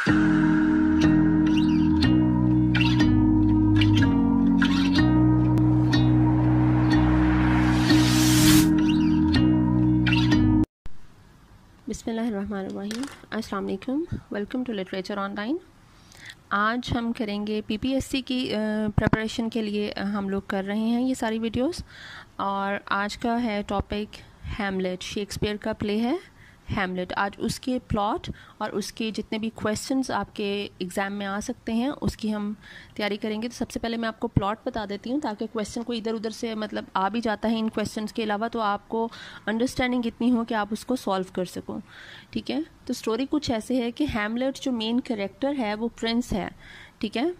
बिस्मिल्लाहिर्रहमानिर्रहीम। अस्सलाम वालेकुम। Welcome to literature online. आज हम करेंगे पीपीएससी की प्रिपरेशन के लिए हम लोग कर रहे हैं ये सारी वीडियोस। और आज का है टॉपिक हैमलेट। शेक्सपियर का प्ले है हैमलेट। आज उसके प्लॉट और उसके जितने भी क्वेश्चंस आपके एग्ज़ाम में आ सकते हैं उसकी हम तैयारी करेंगे। तो सबसे पहले मैं आपको प्लॉट बता देती हूँ ताकि क्वेश्चन को इधर उधर से मतलब आ भी जाता है इन क्वेश्चंस के अलावा, तो आपको अंडरस्टैंडिंग इतनी हो कि आप उसको सॉल्व कर सको। ठीक है, तो स्टोरी कुछ ऐसे है कि हैमलेट जो मेन कैरेक्टर है वो प्रिंस है। ठीक है,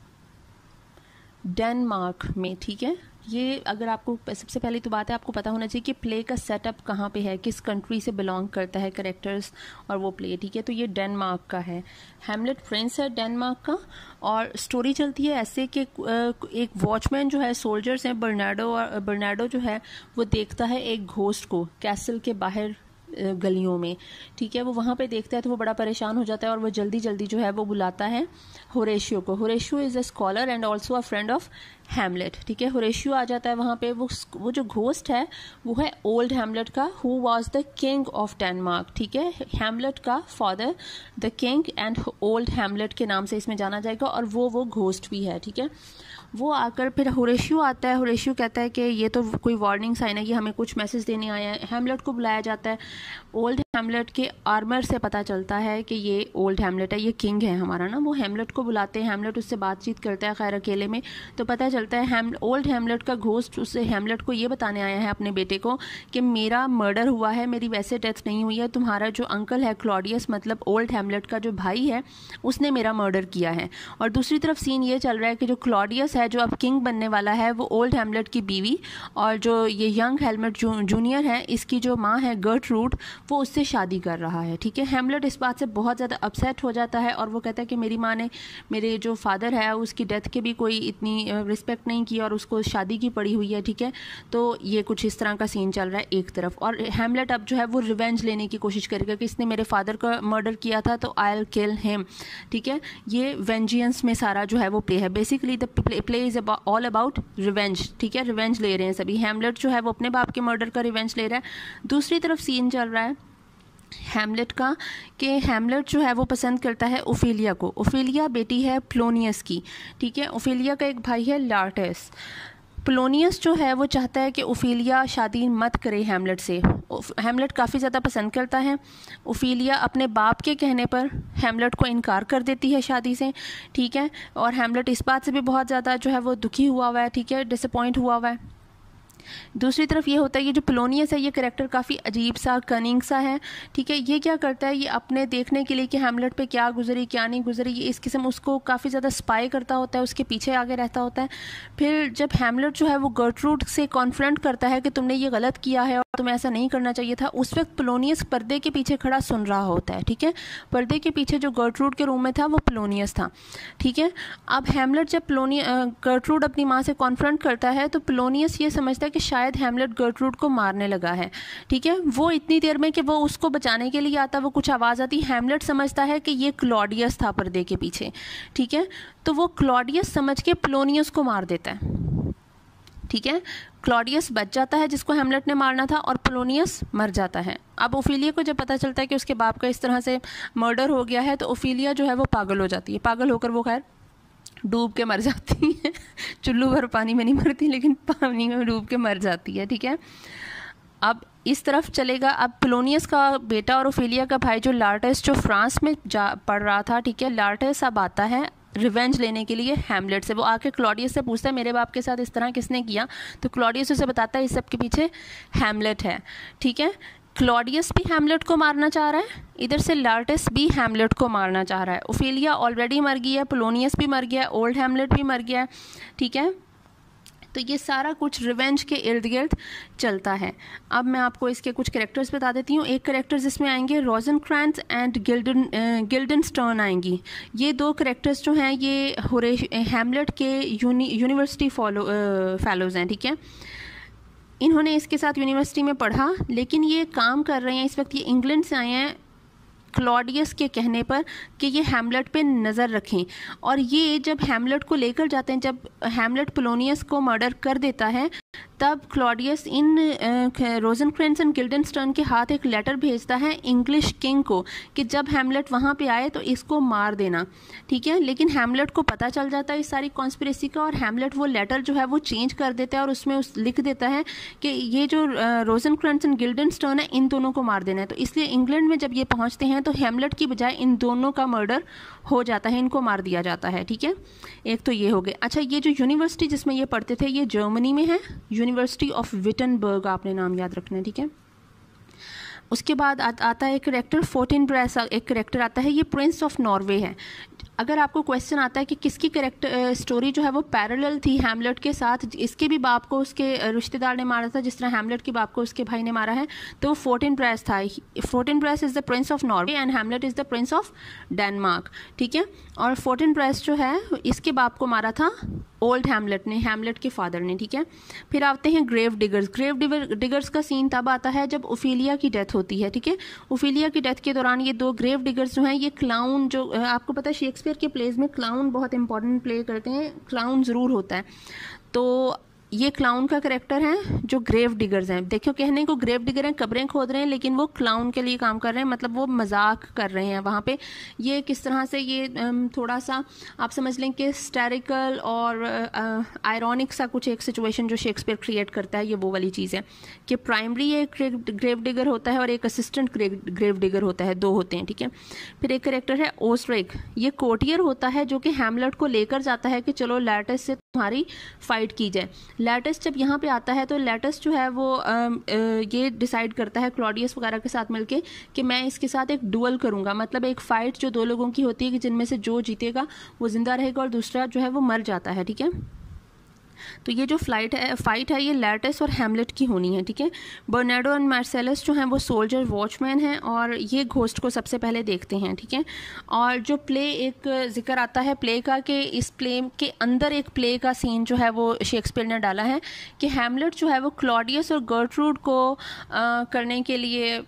डेनमार्क में। ठीक है, ये अगर आपको सबसे पहले तो बात है आपको पता होना चाहिए कि प्ले का सेटअप कहाँ पे है, किस कंट्री से बिलोंग करता है कैरेक्टर्स और वो प्ले। ठीक है, तो ये डेनमार्क का है। हैमलेट प्रिंस है डेनमार्क का। और स्टोरी चलती है ऐसे कि एक वॉचमैन जो है, सोल्जर्स हैं बर्नार्डो, और बर्नार्डो जो है वो देखता है एक घोस्ट को कैसल के बाहर गलियों में। ठीक है, वो वहाँ पे देखता है तो वो बड़ा परेशान हो जाता है और वो जल्दी जल्दी जो है वो बुलाता है होरेशियो को। Horatio is a scholar and also a friend of Hamlet. ठीक है, होरेशियो आ जाता है वहाँ पे। वो जो घोस्ट है वो है ओल्ड हैमलेट का, who was the king of Denmark. ठीक है, हैमलेट का father the king and old Hamlet के नाम से इसमें जाना जाएगा, और वो घोस्ट भी है। ठीक है, वो आकर फिर होरेशियो आता है। होरेशियो कहता है कि ये तो कोई वार्निंग साइन है कि हमें कुछ मैसेज देने आया है। हैमलेट को बुलाया जाता है। ओल्ड हैमलेट के आर्मर से पता चलता है कि ये ओल्ड हैमलेट है, ये किंग है हमारा ना। वो हैमलेट को बुलाते हैं, हैमलेट उससे बातचीत करता है खैर अकेले में। तो पता चलता है ओल्ड हैमलेट का घोस्ट उससे हैमलेट को ये बताने आया है अपने बेटे को कि मेरा मर्डर हुआ है, मेरी वैसे डेथ नहीं हुई है, तुम्हारा जो अंकल है क्लॉडियस, मतलब ओल्ड हैमलेट का जो भाई है, उसने मेरा मर्डर किया है। और दूसरी तरफ सीन ये चल रहा है कि जो क्लॉडियस है जो अब किंग बनने वाला है, वो ओल्ड हैमलेट की बीवी, और जो ये यंग हैमलेट जूनियर है, इसकी जो माँ है गर्टरूड, वो उससे शादी कर रहा है। ठीक है, हैमलेट इस बात से बहुत ज़्यादा अपसेट हो जाता है और वो कहता है कि मेरी माँ ने मेरे जो फादर है उसकी डेथ के भी कोई इतनी रिस्पेक्ट नहीं की और उसको शादी की पड़ी हुई है। ठीक है, तो ये कुछ इस तरह का सीन चल रहा है एक तरफ। और हैमलेट अब जो है वो रिवेंज लेने की कोशिश करेगा कि इसने मेरे फादर का मर्डर किया था तो आई विल किल हिम। ठीक है, ये वेंजियंस में सारा जो है वो प्ले है। Basically the play is all about revenge. ठीक है, रिवेंज ले रहे हैं सभी। हैमलेट जो है वो अपने बाप के मर्डर का रिवेंज ले रहा है। दूसरी तरफ सीन चल रहा है हैमलेट का कि हैमलेट जो है वो पसंद करता है ओफेलिया को। ओफेलिया बेटी है प्लोनियस की। ठीक है, ओफेलिया का एक भाई है लार्टेस। प्लोनियस जो है वो चाहता है कि ओफेलिया शादी मत करे हैमलेट से। हैमलेट काफ़ी ज़्यादा पसंद करता है। ओफेलिया अपने बाप के कहने पर हैमलेट को इनकार कर देती है शादी से। ठीक है, और हैमलेट इस बात से भी बहुत ज़्यादा जो है वो दुखी हुआ हुआ है। ठीक है, डिसअपॉइंट हुआ हुआ है। दूसरी तरफ ये होता है कि जो प्लोनियस है ये कैरेक्टर काफ़ी अजीब सा, कनिंग सा है। ठीक है, ये क्या करता है, ये अपने देखने के लिए कि हैमलेट पे क्या गुजरी क्या नहीं गुजरी, ये इस किस्म उसको काफ़ी ज़्यादा स्पाई करता होता है, उसके पीछे आगे रहता होता है। फिर जब हैमलेट जो है वो गर्टरूड से कॉन्फ्रंट करता है कि तुमने ये गलत किया है और तुम्हें ऐसा नहीं करना चाहिए था, उस वक्त प्लोनियस पर्दे के पीछे खड़ा सुन रहा होता है। ठीक है, पर्दे के पीछे जो गर्टरूड के रूम में था वो प्लोनियस था। ठीक है, अब हैमलेट जब गर्टरूड अपनी माँ से कॉन्फ्रंट करता है तो प्लोनियस ये समझता है कि शायद हैमलेट गर्टरूड को मारने लगा है। ठीक है, वो इतनी देर में कि वो उसको बचाने के लिए आता, वो कुछ आवाज़ आती, हैमलेट समझता है कि ये क्लॉडियस था पर्दे के पीछे। ठीक है, तो वो क्लॉडियस समझ के प्लोनियस को मार देता है। ठीक है, क्लॉडियस बच जाता है जिसको हैमलेट ने मारना था और प्लोनियस मर जाता है। अब ओफेलिया को जब पता चलता है कि उसके बाप का इस तरह से मर्डर हो गया है तो ओफेलिया जो है वो पागल हो जाती है। पागल होकर वो खैर डूब के मर जाती है। चुल्लू भर पानी में नहीं मरती लेकिन पानी में डूब के मर जाती है। ठीक है, अब इस तरफ चलेगा। अब प्लोनियस का बेटा और ओफेलिया का भाई जो लार्टेस, जो फ्रांस में पढ़ रहा था। ठीक है, लार्टेस अब आता है रिवेंज लेने के लिए हैमलेट से। वो आके क्लॉडियस से पूछता है मेरे बाप के साथ इस तरह किसने किया, तो क्लॉडियस उसे बताता है इस सब के पीछे हैमलेट है। ठीक है, क्लॉडियस भी हैमलेट को मारना चाह रहा है, इधर से लार्टेस भी हैमलेट को मारना चाह रहा है। ओफेलिया ऑलरेडी मर गई है, प्लोनियस भी मर गया है, ओल्ड हैमलेट भी मर गया है। ठीक है, तो ये सारा कुछ रिवेंज के इर्द गिर्द चलता है। अब मैं आपको इसके कुछ कैरेक्टर्स बता देती हूँ। एक कैरेक्टर्स इसमें आएंगे रोजेनक्रैंट्ज़ एंड गिल्डनस्टर्न आएंगी। ये दो कैरेक्टर्स जो हैं ये हैमलेट के यूनिवर्सिटी फेलोज़ हैं। ठीक है, इन्होंने इसके साथ यूनिवर्सिटी में पढ़ा लेकिन ये काम कर रहे हैं, इस वक्त ये इंग्लैंड से आए हैं क्लॉडियस के कहने पर कि ये हैमलेट पे नज़र रखें। और ये जब हैमलेट को लेकर जाते हैं, जब हैमलेट पोलोनियस को मर्डर कर देता है, तब क्लॉडियस इन रोजेनक्रेंट्ज़ एंड गिल्डेनस्टर्न के हाथ एक लेटर भेजता है इंग्लिश किंग को कि जब हैमलेट वहाँ पे आए तो इसको मार देना, ठीक है। लेकिन हैमलेट को पता चल जाता है इस सारी कॉन्स्पिरेसी का, और हैमलेट वो लेटर जो है वो चेंज कर देता है और उसमें लिख देता है कि ये जो रोजेनक्रेंट्ज़ एंड गिल्डेनस्टर्न है, इन दोनों को मार देना है। तो इसलिए इंग्लैंड में जब ये पहुँचते हैं तो हैमलेट की बजाय इन दोनों का मर्डर हो जाता है, इनको मार दिया जाता है, ठीक है। एक तो ये हो गए। अच्छा, ये जो यूनिवर्सिटी जिसमें ये पढ़ते थे ये जर्मनी में है, यूनिवर्सिटी ऑफ विटनबर्ग, आपने नाम याद रखना है, ठीक है। उसके बाद आता है एक करेक्टर फोर्टिनब्रेस, एक करेक्टर आता है, ये प्रिंस ऑफ नॉर्वे है। अगर आपको क्वेश्चन आता है कि किसकी करेक्टर स्टोरी जो है वो पैरेलल थी हैमलेट के साथ, इसके भी बाप को उसके रिश्तेदार ने मारा था जिस तरह हैमलेट के बाप को उसके भाई ने मारा है, तो वो फोर्टिनब्रेस था। Fortinbras is the prince of Norway and Hamlet is the prince of Denmark, ठीक है। और फोर्टिनब्रेस जो है इसके बाप को मारा था ओल्ड हैमलेट ने, हैमलेट के फादर ने, ठीक है। फिर आते हैं ग्रेव डिगर्स। ग्रेव डिगर्स का सीन तब आता है जब ओफेलिया की डेथ होती है, ठीक है। ओफेलिया की डेथ के दौरान ये दो ग्रेव डिगर्स जो हैं, ये क्लाउन, जो आपको पता है शेक्सपियर के प्लेज में क्लाउन बहुत इंपॉर्टेंट प्ले करते हैं, क्लाउन ज़रूर होता है। तो ये क्लाउन का करेक्टर है जो ग्रेव डिगर्स हैं। देखो, कहने को ग्रेव डिगर हैं, कब्रें खोद रहे हैं, लेकिन वो क्लाउन के लिए काम कर रहे हैं, मतलब वो मजाक कर रहे हैं वहाँ पे। ये किस तरह से ये थोड़ा सा आप समझ लें कि हिस्टेरिकल और आयरॉनिक सा कुछ एक सिचुएशन जो शेक्सपियर क्रिएट करता है, ये वो वाली चीज़ है कि प्राइमरी एक ग्रेव डिगर होता है और एक असिस्टेंट ग्रेव डिगर होता है, दो होते हैं, ठीक है। फिर एक करेक्टर है ओस्ट्रिक, ये कोटियर होता है जो कि हैमलेट को लेकर जाता है कि चलो लैटिस से तुम्हारी फाइट की जाए। लैटिस जब यहाँ पे आता है तो लैटिस जो है वो ये डिसाइड करता है क्लॉडियस वगैरह के साथ मिलके कि मैं इसके साथ एक डुअल करूँगा, मतलब एक फ़ाइट जो दो लोगों की होती है कि जिनमें से जो जीतेगा वो ज़िंदा रहेगा और दूसरा जो है वो मर जाता है, ठीक है। तो ये जो फाइट है ये लैटिस और हैमलेट की होनी है, ठीक है। बर्नार्डो एंड मार्सेलस जो हैं वो सोल्जर वॉचमैन हैं और ये घोस्ट को सबसे पहले देखते हैं, ठीक है। और जो प्ले एक जिक्र आता है प्ले का कि इस प्ले के अंदर एक प्ले का सीन जो है वो शेक्सपियर ने डाला है कि हैमलेट जो है वो क्लॉडियस और गर्ट्रूड को करने के लिए,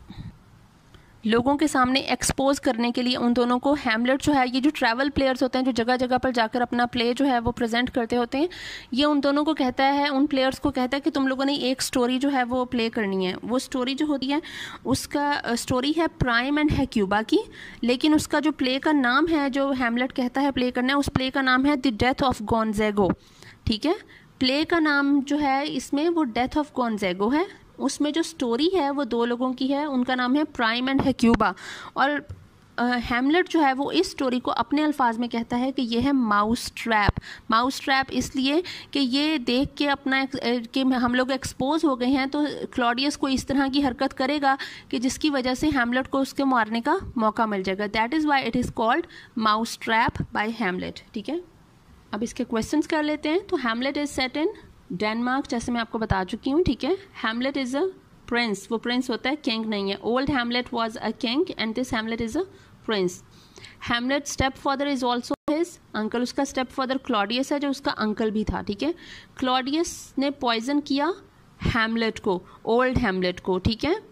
लोगों के सामने एक्सपोज करने के लिए उन दोनों को, हैमलेट जो है ये जो ट्रैवल प्लेयर्स होते हैं जो जगह जगह पर जाकर अपना प्ले जो है वो प्रेजेंट करते होते हैं, ये उन दोनों को कहता है, उन प्लेयर्स को कहता है कि तुम लोगों ने एक स्टोरी जो है वो प्ले करनी है। वो स्टोरी जो होती है उसका स्टोरी है प्राइम एंड हेक्यूबा की, लेकिन उसका जो प्ले का नाम है जो हैमलेट कहता है प्ले करना है, उस प्ले का नाम है द डेथ ऑफ गोंज़ैगो, ठीक है। प्ले का नाम जो है इसमें वो डेथ ऑफ गोंज़ैगो है, उसमें जो स्टोरी है वो दो लोगों की है, उनका नाम है प्राइम एंड हेक्यूबा। और हैमलेट जो है वो इस स्टोरी को अपने अल्फाज में कहता है कि ये है माउस ट्रैप। माउस ट्रैप इसलिए कि ये देख के अपना कि हम लोग एक्सपोज हो गए हैं तो क्लॉडियस को इस तरह की हरकत करेगा कि जिसकी वजह से हैमलेट को उसके मारने का मौका मिल जाएगा। That is why it is called mouse trap by Hamlet, ठीक है। अब इसके क्वेश्चंस कर लेते हैं। तो Hamlet is set in Denmark, जैसे मैं आपको बता चुकी हूँ, ठीक है। हैमलेट इज़ अ प्रिंस, वो प्रिंस होता है, किंग नहीं है। Old Hamlet was a king and this Hamlet is a prince. Hamlet step father is also his uncle, उसका स्टेप फादर क्लॉडियस है जो उसका अंकल भी था, ठीक है। क्लॉडियस ने पॉइजन किया हैमलेट को, ओल्ड हैमलेट को, ठीक है।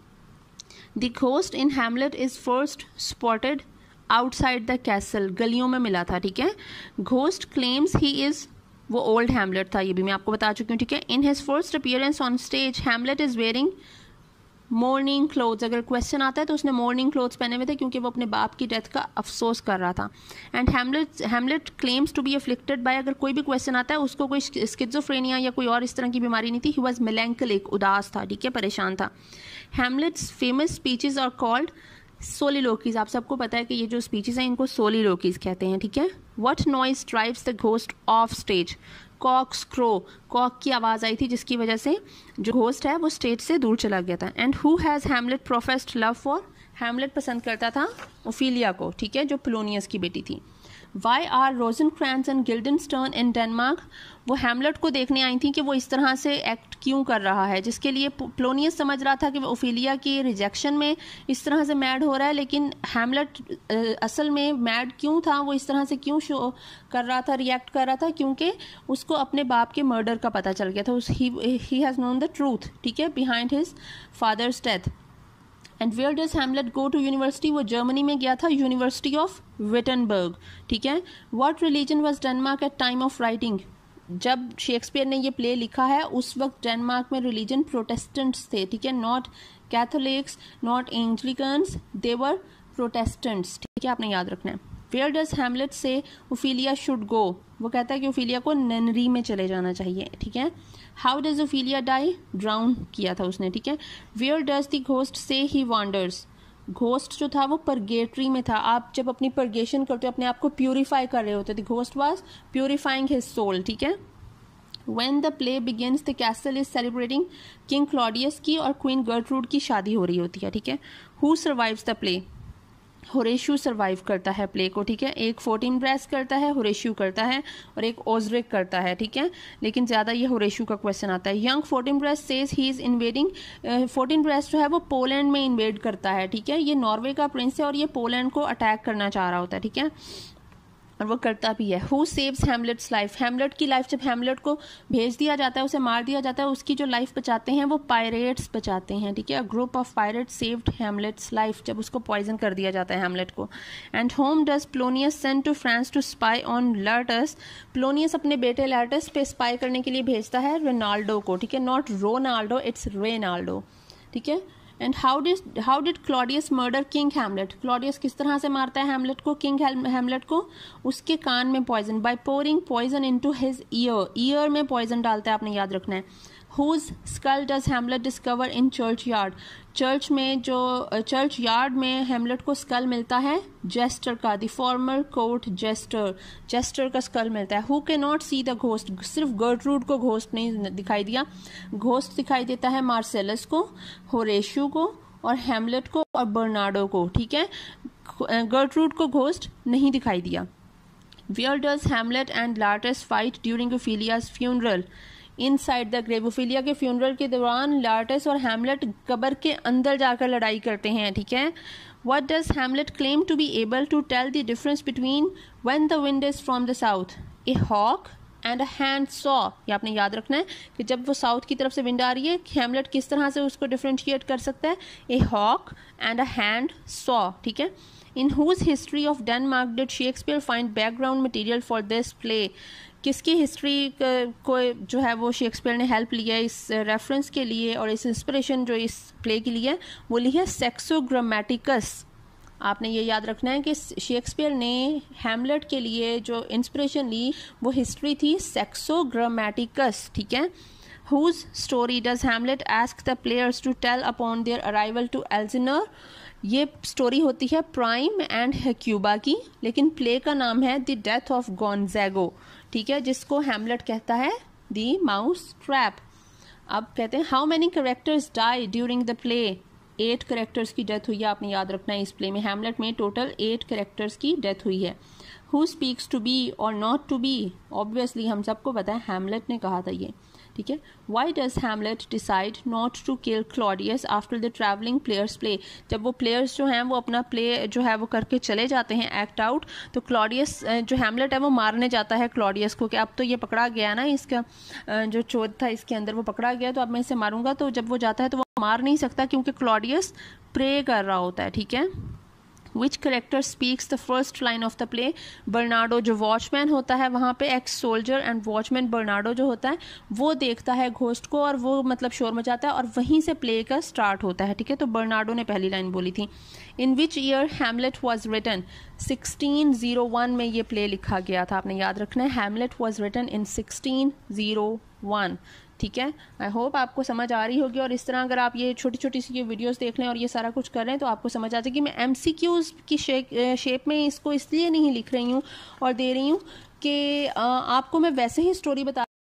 The ghost in Hamlet is first spotted outside the castle, गलियों में मिला था, ठीक है। घोस्ट क्लेम्स ही इज, वो ओल्ड हैमलेट था, ये भी मैं आपको बता चुकी हूँ, ठीक है। In his first appearance on stage Hamlet is wearing mourning clothes, अगर क्वेश्चन आता है तो उसने मॉर्निंग क्लोथ्स पहने हुए थे क्योंकि वो अपने बाप की डेथ का अफसोस कर रहा था। And Hamlet claims to be afflicted by, अगर कोई भी क्वेश्चन आता है उसको कोई स्किज़ोफ्रेनिया या कोई और इस तरह की बीमारी नहीं थी। ही वॉज मेलैंकोलिक, उदास था, ठीक है, परेशान था। Hamlet's famous speeches are called soliloquies, आप सबको पता है कि ये जो स्पीचेस हैं इनको सोलिलोकीज कहते हैं, ठीक है। What noise drives the ghost off stage, cock's crow, cock की आवाज़ आई थी जिसकी वजह से जो घोस्ट है वो स्टेज से दूर चला गया था। And who has Hamlet professed love for, Hamlet पसंद करता था ओफेलिया को, ठीक है, जो पोलोनियस की बेटी थी। Why are Rosencrantz and Guildenstern in Denmark, वो हैमलेट को देखने आई थी कि वो इस तरह से एक्ट क्यों कर रहा है, जिसके लिए पोलोनियस समझ रहा था कि वो ओफेलिया की रिजेक्शन में इस तरह से मैड हो रहा है, लेकिन हैमलेट असल में मैड क्यों था, वो इस तरह से क्यों शो कर रहा था, रिएक्ट कर रहा था, क्योंकि उसको अपने बाप के मर्डर का पता चल गया था। He has known the truth, ठीक है, behind his father's death. And where does Hamlet go to university, वो जर्मनी में गया था, यूनिवर्सिटी ऑफ विटनबर्ग, ठीक है। What religion was Denmark at time of writing, जब शेक्सपियर ने ये प्ले लिखा है उस वक्त डेनमार्क में रिलीजन प्रोटेस्टेंट्स थे, ठीक है, not Catholics not Anglicans, they were Protestants, ठीक है, आपने याद रखना है। Where does Hamlet say Ophelia should go, वो कहता है कि ओफिलिया को ननरी में चले जाना चाहिए, ठीक है। How does Ophelia die, drown किया था उसने, ठीक है। वेयर डज द घोस्ट से ही वॉन्डर्स, घोस्ट जो था वो परगेटरी में था, आप जब अपनी परगेशन करते हो अपने आप को प्यूरिफाई कर रहे होते थे, ghost was purifying his soul, ठीक है। When the play begins, the castle is celebrating king Claudius की और क्वीन गर्ट्रूड की शादी हो रही होती है, ठीक है। Who survives the play, Horatio survive करता है प्ले को, ठीक है। एक फोर्टिनब्रेस करता है, होरेशियो करता है, और एक ओजरिक करता है, ठीक है, लेकिन ज़्यादा ये होरेशियो का क्वेश्चन आता है। Young Fortinbras says he is invading, Fortinbras जो है वो पोलैंड में इन्वेड करता है, ठीक है, ये नॉर्वे का प्रिंस है और ये पोलैंड को अटैक करना चाह रहा होता है, ठीक है, और वो करता भी है। Who saves Hamlet's life, Hamlet की लाइफ, जब हैमलेट को भेज दिया जाता है, उसे मार दिया जाता है, उसकी जो लाइफ बचाते हैं वो पायरेट्स बचाते हैं, ठीक है। Group of pirates saved Hamlet's life, जब उसको पॉइजन कर दिया जाता है हैमलेट को। And whom does Polonius send to France to spy on Laertes, Polonius अपने बेटे लर्टस पे स्पाई करने के लिए भेजता है रेनाल्डो को, ठीक है, नॉट रोनाल्डो, इट्स रेनाल्डो, ठीक है। And how did Claudius murder king Hamlet, Claudius किस तरह से मारता है हैमलेट को, किंग हैमलेट को, उसके कान में poison, by pouring poison into his ear, ear में पॉइजन डालता है, आपने याद रखना है। Whose skull does Hamlet discover in church yard, church में जो चर्च यार्ड में हैमलेट को स्कल मिलता है जेस्टर का, the former court jester, jester का स्कल मिलता है। Who can not see the ghost, सिर्फ गर्ट्रूड को घोस्ट नहीं दिखाई दिया, घोस्ट दिखाई देता है मार्सेलस को, होरेशियो को और हैमलेट को और बर्नार्डो को, ठीक है, गर्ट्रूड को घोस्ट नहीं दिखाई दिया। Where does Hamlet and Laertes fight during Ophelia's funeral, inside the grave, Ophelia के फ्यूनरल के दौरान लार्टस और हैमलेट कब्र के अंदर जाकर लड़ाई करते हैं, ठीक है। What does Hamlet claim to be able to tell the difference between when the wind is from the south, a hawk and a hand saw, ये आपने याद रखना है कि जब वो साउथ की तरफ से विंड आ रही है हैमलेट किस तरह से उसको डिफ्रेंशिएट कर सकता है, a hawk and a hand saw, ठीक है। In whose history of Denmark did Shakespeare find background material for this play, किसकी हिस्ट्री को जो है वो शेक्सपियर ने हेल्प लिया इस रेफरेंस के लिए और इस इंस्पिरेशन जो इस प्ले के लिए वो ली है सेक्सो ग्रामेटिकस, आपने ये याद रखना है कि शेक्सपियर ने हैमलेट के लिए जो इंस्पिरेशन ली वो हिस्ट्री थी सेक्सो ग्रामेटिकस, ठीक है। Whose story does Hamlet ask the players to tell upon their arrival to Elsinore, ये स्टोरी होती है प्राइम एंड हेक्यूबा की, लेकिन प्ले का नाम है द डेथ ऑफ गोंजागो, ठीक है, जिसको हैमलेट कहता है द माउस ट्रैप। अब कहते हैं how many characters die during the play, 8 characters की डेथ हुई है, आपने याद रखना है इस प्ले में हैमलेट में टोटल 8 कैरेक्टर्स की डेथ हुई है। Who speaks to be or not to be, obviously हम सबको पता है हैमलेट ने कहा था ये, ठीक है। Why does Hamlet decide not to kill Claudius after the travelling players play, जब वो प्लेयर्स जो हैं वो अपना प्ले जो है वो करके चले जाते हैं एक्ट आउट, तो क्लॉडियस जो हैमलेट है वो मारने जाता है क्लॉडियस को कि अब तो ये पकड़ा गया ना, इसका जो चोर था इसके अंदर वो पकड़ा गया, तो अब मैं इसे मारूंगा, तो जब वो जाता है तो वो मार नहीं सकता क्योंकि क्लॉडियस प्रे कर रहा होता है, ठीक है। Which character speaks the first line of the play, Bernardo जो वॉचमैन होता है वहाँ पे, ex soldier and watchman Bernardo जो होता है वो देखता है घोस्ट को और वो मतलब शोर मचाता है और वहीं से प्ले का स्टार्ट होता है, ठीक है। तो बर्नार्डो ने पहली लाइन बोली थी। In which year Hamlet was written, 1601 में ये प्ले लिखा गया था, आपने याद रखना है हैमलेट वॉज रिटन इन 1601, ठीक है। आई होप आपको समझ आ रही होगी, और इस तरह अगर आप ये छोटी छोटी सी ये वीडियोस देख लें और ये सारा कुछ कर रहे हैं तो आपको समझ आ जाएगी। मैं MCQs की शेप में इसको इसलिए नहीं लिख रही हूँ और दे रही हूँ कि आपको मैं वैसे ही स्टोरी बता